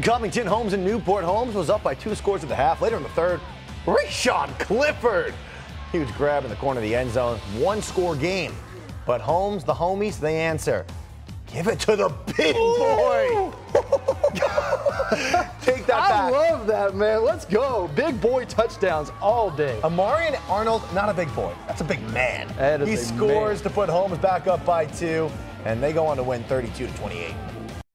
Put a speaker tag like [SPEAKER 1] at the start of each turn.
[SPEAKER 1] Covington, Holmes, and Newport. Holmes was up by 2 scores at the half. Later in the third, Rashawn Clifford. He was grabbing the corner of the end zone. 1-score game. But Holmes, the homies, they answer. Give it to the big boy. Take that back.
[SPEAKER 2] I love that, man. Let's go. Big boy touchdowns all day.
[SPEAKER 1] Amarian Arnold, not a big boy. That's a big man.
[SPEAKER 2] That is
[SPEAKER 1] he
[SPEAKER 2] a
[SPEAKER 1] scores
[SPEAKER 2] man.
[SPEAKER 1] to put Holmes back up by 2, and they go on to win 32-28.